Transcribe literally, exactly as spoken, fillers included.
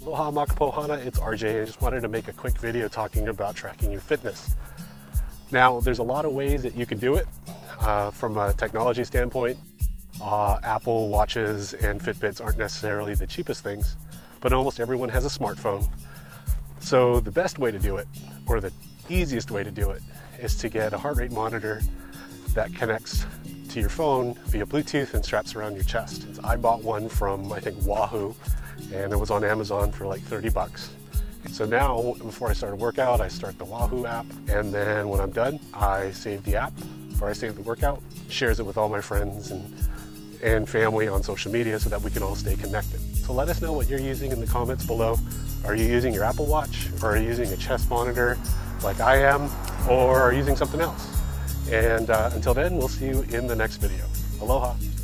Aloha Makapo Hana, it's R J. I just wanted to make a quick video talking about tracking your fitness. Now, there's a lot of ways that you can do it uh, from a technology standpoint. Uh, Apple Watches and Fitbits aren't necessarily the cheapest things, but almost everyone has a smartphone. So the best way to do it, or the easiest way to do it, is to get a heart rate monitor that connects to your phone via Bluetooth and straps around your chest. I bought one from, I think, Wahoo, and it was on Amazon for like thirty bucks. So now, before I start a workout, I start the Wahoo app, and then when I'm done, I save the app, or I save the workout, shares it with all my friends and, and family on social media so that we can all stay connected. So let us know what you're using in the comments below. Are you using your Apple Watch, or are you using a chest monitor like I am, or are you using something else? And uh, until then, we'll see you in the next video. Aloha.